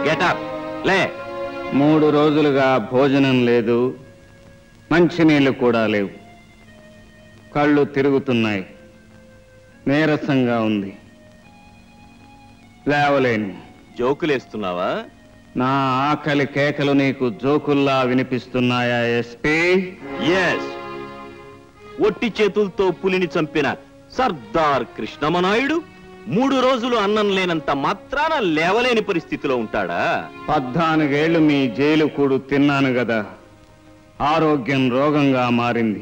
Getup లే. 3 రోజులుగా భోజనం లేదు, మంచినీళ్ళు కూడా లేవు. కళ్ళు తిరుగుతున్నాయి, నీరసంగా ఉంది, లేవలేను. జోకులేస్తున్నావా? నా ఆకలి కేకలు నీకు జోకుల్లా వినిపిస్తున్నాయా ఎస్పీ? ఎస్. ఒట్టి చేతులతో పులిని చంపిన సర్దార్ కృష్ణమనాయుడు 3 రోజులు అన్నం లేనంత మాత్రాన లేవలేని పరిస్థితిలో ఉంటాడా? 14 ఏళ్లు మీ జైలు కూడు తిన్నాను గదా, ఆరోగ్యం రోగంగా మారింది.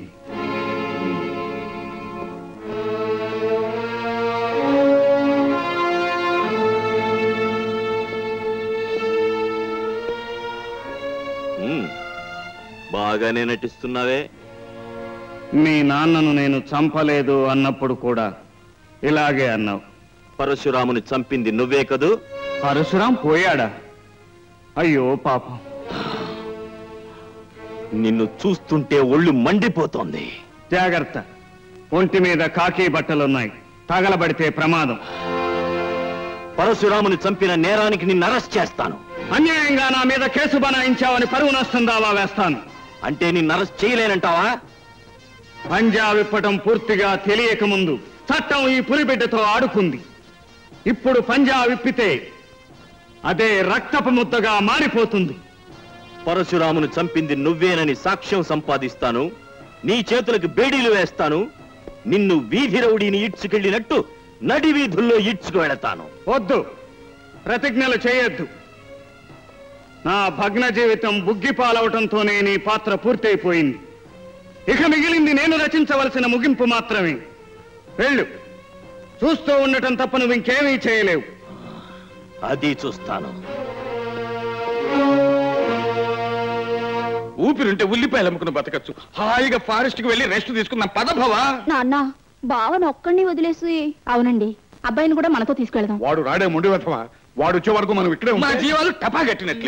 బాగానే నటిస్తున్నావే. మీ నాన్నను నేను చంపలేదు అన్నప్పుడు కూడా ఇలాగే అన్నావు. పరశురాముని చంపింది నువ్వే కదూ? పరశురాం పోయాడా? అయ్యో పాపం. నిన్ను చూస్తుంటే ఒళ్ళు మండిపోతోంది. జాగ్రత్త, ఒంటి మీద కాకి బట్టలున్నాయి, తగలబడితే ప్రమాదం. పరశురాముని చంపిన నేరానికి నిన్ను అరెస్ట్ చేస్తాను. అన్యాయంగా నా మీద కేసు బనాయించావని పరువు నష్టం దావా వేస్తాను. అంటే నిన్ను అరెస్ట్ చేయలేనంటావా? పంజా విప్పటం పూర్తిగా తెలియక ముందు చట్టం ఈ పులిబిడ్డతో ఆడుకుంది. ఇప్పుడు పంజా విప్పితే అదే రక్తపు ముద్దగా మారిపోతుంది. పరశురామును చంపింది నువ్వేనని సాక్ష్యం సంపాదిస్తాను. నీ చేతులకు బేడీలు వేస్తాను. నిన్ను వీధి రౌడీని ఈడ్చుకెళ్ళినట్టు నడి వీధుల్లో ఈడ్చుకు వెళతాను. వద్దు, ప్రతిజ్ఞలు చేయొద్దు. నా భగ్న జీవితం బుగ్గిపాలవటంతోనే నీ పాత్ర పూర్తయిపోయింది. ఇక మిగిలింది నేను రచించవలసిన ముగింపు మాత్రమే. వెళ్ళు, చూస్తూ ఉండటం తప్ప నువ్వు ఇంకేమీ చేయలేవు. అది చూస్తాను. ఊపిరుంటే ఉల్లిపాయలు అమ్ముకుని బతకచ్చు. హాయిగా ఫారెస్ట్ కి వెళ్ళి రెస్ట్ తీసుకుందాం. పదభవా. నాన్న, బావను ఒక్కడిని వదిలేసి. అవునండి, అబ్బాయిని కూడా మనతో తీసుకెళ్దాం. వాడు రాడే ముండి వెతవా. వాడు వచ్చే వరకు మనం ఇక్కడే మా జీవాలు టపా కట్టినట్లే.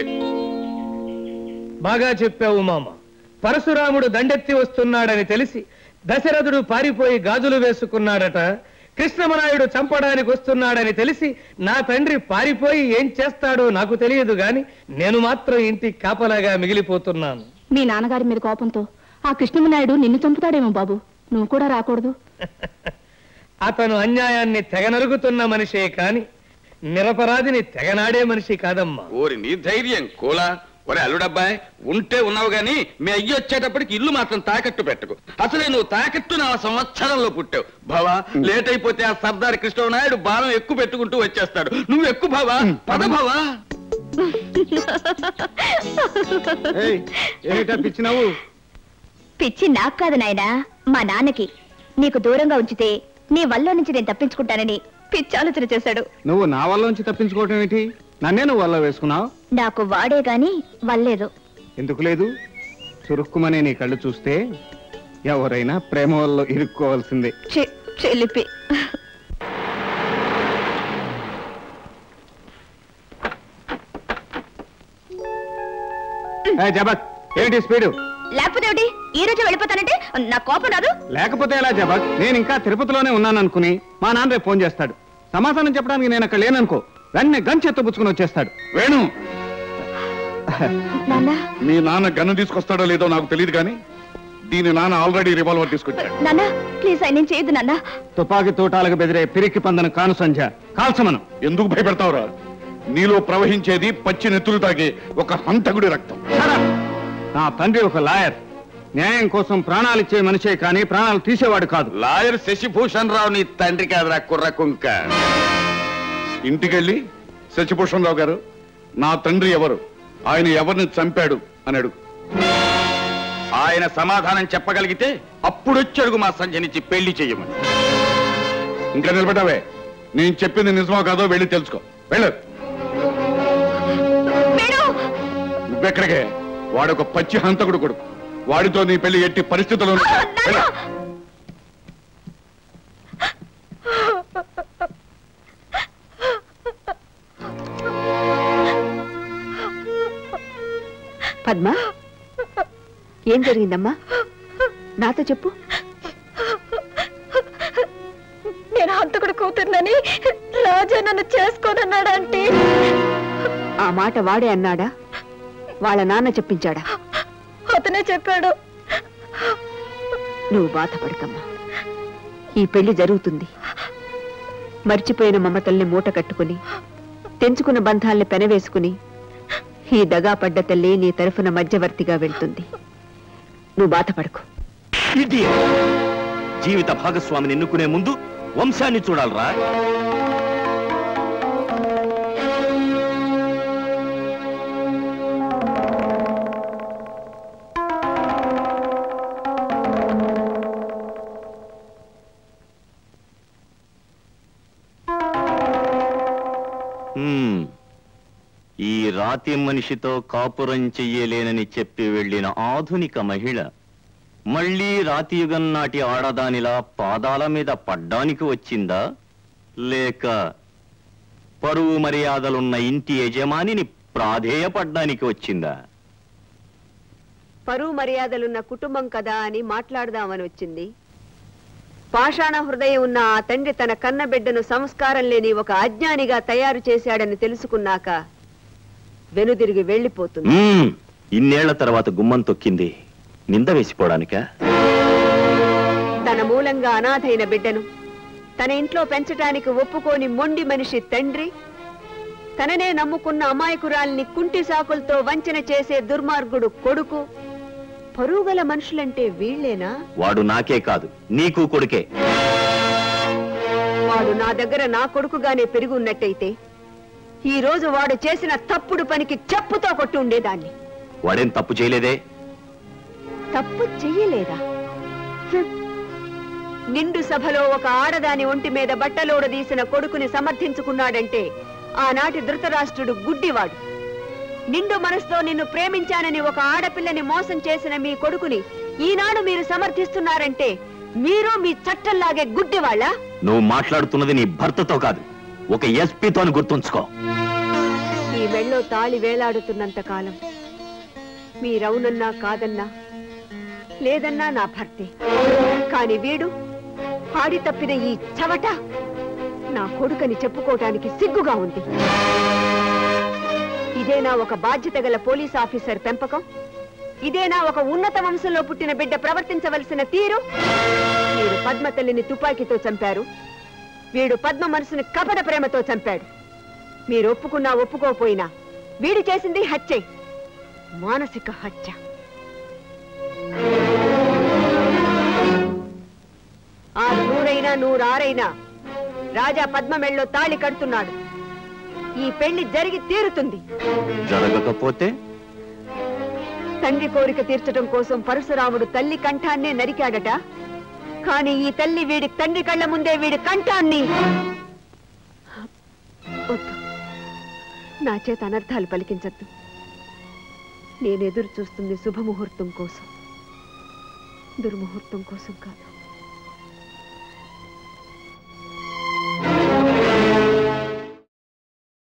బాగా చెప్పావు మామ. పరశురాముడు దండెత్తి వస్తున్నాడని తెలిసి దశరథుడు పారిపోయి గాజులు వేసుకున్నాడట. కృష్ణమనాయుడు చంపడానికి వస్తున్నాడని తెలిసి నా తండ్రి పారిపోయి ఏం చేస్తాడో నాకు తెలియదు గాని నేను మాత్రం ఇంటి కాపలాగా మిగిలిపోతున్నాను. మీ నాన్నగారి మీద కోపంతో ఆ కృష్ణమనాయుడు నిన్ను చంపుతాడేమో బాబు, నువ్వు కూడా రాకూడదు. అతను అన్యాయాన్ని తెగనరుగుతున్న మనిషే కాని నిరపరాధిని తెగనాడే మనిషి కాదమ్మా. ఓరి నీ ధైర్యం కోలా. ఒరే అల్లుడబ్బాయి, ఉంటే ఉన్నావు గాని మీ అయ్యి వచ్చేటప్పటికి ఇల్లు మాత్రం తాకట్టు పెట్టకు. అసలే నువ్వు తాకట్టు నా సంవత్సరంలో పుట్టావు. బావా, లేట్ అయిపోతే ఆ సర్దార్ కృష్ణమనాయుడు బాణం ఎక్కువ పెట్టుకుంటూ వచ్చేస్తాడు. నువ్వు ఎక్కువ బావా. పద బావా. పిచ్చినావు? పిచ్చి నాకు కాదు నాయనా, మా నాన్నకి. నీకు దూరంగా ఉంచితే నీ వల్ల నుంచి నేను తప్పించుకుంటానని పిచ్చి ఆలోచన చేశాడు. నువ్వు నా వల్ల నుంచి తప్పించుకోవటం ఏంటి? నన్నే నువ్వు వల్ల వేసుకున్నావు. నాకు వాడే గాని వల్లేదు. ఎందుకు లేదు? చురుక్కుమనే నీ కళ్ళు చూస్తే ఎవరైనా ప్రేమ వల్ల ఇరుక్కోవాల్సిందే. చెల్లిపి. జబక్, ఏంటి స్పీడు? లేకపోతే ఏమిటి? ఈ రోజు వెళ్ళిపోతానంటే నా కోపం రాదు? లేకపోతే ఎలా జబక్? నేను ఇంకా తిరుపతిలోనే ఉన్నాను అనుకుని మా నాన్న రేపు ఫోన్ చేస్తాడు. సమాధానం చెప్పడానికి నేను అక్కడ లేననుకో, వెంటనే గన్ చేత్తపుచ్చుకుని వచ్చేస్తాడు. వేణు, మీ నాన్న గన్ను తీసుకొస్తాడో లేదో నాకు తెలియదు కానీ దీని నాన్న ఆల్రెడీ రివాల్వర్ తీసుకొచ్చాడు. నాన్న ప్లీజ్ ఆయన చేయదు నాన్న. తుపాకీ తోటాలకు బెదిరే పిరికి పందను కాను సంధ్య, కాల్చమను. ఎందుకు భయపెడతావురా? నీలో ప్రవహించేది పచ్చి నెత్తులు తాగే ఒక హంతకుడి రక్తం. నా తండ్రి ఒక లాయర్, న్యాయం కోసం ప్రాణాలిచ్చే మనిషే కానీ ప్రాణాలు తీసేవాడు కాదు. లాయర్ శశిభూషణ్ రావు నీ తండ్రి కాదురా కుర్ర కుంక. ఇంటికెళ్ళి శశిభూషణ్ రావు గారు, నా తండ్రి ఎవరు, ఆయన ఎవరిని చంపాడు అని అడుగు. ఆయన సమాధానం చెప్పగలిగితే అప్పుడొచ్చడుగు మా సంజనిచ్చి పెళ్లి చెయ్యమని. ఇంకా నిలబడ్డావే? నేను చెప్పింది నిజమో కాదో వెళ్ళి తెలుసుకో. వెళ్ళు. నువ్వెక్కడికే? వాడొక పచ్చి హంతకుడు కొడుకు. వాడితో నీ పెళ్లి ఎట్టి పరిస్థితుల్లో. పద్మ, ఏం జరిగిందమ్మా? నాతో చెప్పు. నేను హంతకుడు కూతుర్నని రాజా నన్ను చేసుకోనన్నాడంటే ఆ మాట వాడే అన్నాడా, వాళ్ళ నాన్న చెప్పించాడా? అతనే చెప్పాడు. నువ్వు బాధపడకమ్మా, ఈ పెళ్లి జరుగుతుంది. మర్చిపోయిన మమతల్ని మూట కట్టుకుని, తెంచుకున్న బంధాల్ని పెనవేసుకుని, ఈ దగా పడ్డ తల్లి నీ తరఫున మధ్యవర్తిగా వెళ్తుంది. నువ్వు బాధపడకు. జీవిత భాగస్వామిని ఎన్నుకునే ముందు వంశాన్ని చూడాలరా. ఈ రాతి మనిషితో కాపురం చెయ్యలేనని చెప్పి వెళ్లిన ఆధునిక మహిళ మళ్లీ రాతియుగం నాటి ఆడదానిలా పాదాల మీద పడ్డానికి వచ్చిందా, లేక పరువు మర్యాదలున్న ఇంటి యజమానిని ప్రాధేయపడ్డానికి వచ్చిందా? పరువు మర్యాదలున్న కుటుంబం కదా అని మాట్లాడదామని వచ్చింది. పాషాణ హృదయం ఉన్న ఆ తండ్రి తన కన్నబిడ్డను సంస్కారం లేని ఒక అజ్ఞానిగా తయారు చేశాడని తెలుసుకున్నాక వెనుదిరిగి వెళ్లిపోతుంది. ఇన్నేళ్ల తర్వాత గుమ్మం తొక్కింది నింద వేసిపోవడానికా? తన మూలంగా అనాథైన బిడ్డను తన ఇంట్లో పెంచటానికి ఒప్పుకోని మొండి మనిషి తండ్రి, తననే నమ్ముకున్న అమాయకురాల్ని కుంటి సాకులతో వంచన చేసే దుర్మార్గుడు కొడుకు. పరువుగల మనుషులంటే వీళ్లేనా? వాడు నాకే కాదు, నీకు కొడుకే. వాడు నా దగ్గర నా కొడుకుగానే పెరిగి ఉన్నట్టయితే ఈ రోజు వాడు చేసిన తప్పుడు పనికి చెప్పుతో కొట్టి ఉండేదాన్ని. వాడేం తప్పు చేయలేదే. తప్పు చెయ్యలేదా? నిండు సభలో ఒక ఆడదాని ఒంటి మీద బట్టలోడదీసిన కొడుకుని సమర్థించుకున్నాడంటే ఆనాటి ధృతరాష్ట్రుడు గుడ్డివాడు. నిండు మనసుతో నిన్ను ప్రేమించానని ఒక ఆడపిల్లని మోసం చేసిన మీ కొడుకుని ఈనాడు మీరు సమర్థిస్తున్నారంటే మీరు మీ చట్టంలాగే గుడ్డివాళ్ళ? నువ్వు మాట్లాడుతున్నది నీ భర్తతో కాదు, ఒక ఎస్పీతో గుర్తుంచుకో. ఈ మెళ్ళో తాళి వేలాడుతున్నంత కాలం మీరవునన్నా కాదన్నా లేదన్నా నా భర్తే. కాని వీడు ఆడి తప్పిన ఈ చవట నా కొడుకని చెప్పుకోవటానికి సిగ్గుగా ఉంది. ఇదేనా ఒక బాధ్యత గల పోలీస్ ఆఫీసర్ పెంపకం? ఇదేనా ఒక ఉన్నత వంశంలో పుట్టిన బిడ్డ ప్రవర్తించవలసిన తీరు? మీరు పద్మ తల్లిని తుపాకీతో చంపారు, వీడు పద్మ మనసుని కపట ప్రేమతో చంపాడు. మీరు ఒప్పుకున్నా ఒప్పుకోపోయినా వీడు చేసింది హత్యే, మానసిక హత్య. ఆ నూరైనా నూరారైనా రాజా పద్మ మెళ్ళలో తాళి కడుతున్నాడు. ఈ పెళ్లి జరిగి తీరుతుంది. జరగకపోతే తండ్రి కోరిక తీర్చడం కోసం పరశురాముడు తల్లి కంఠాన్నే నరికాడట. కాని ఈ తల్లి వీడి తండ్రి కళ్ళ ముందే వీడి కంఠాన్ని. వద్దు, నా చేత అనర్థాలు పలికించద్దు. నేనెదురు చూస్తుంది శుభముహూర్తం కోసం, దుర్ముహూర్తం కోసం కాదు.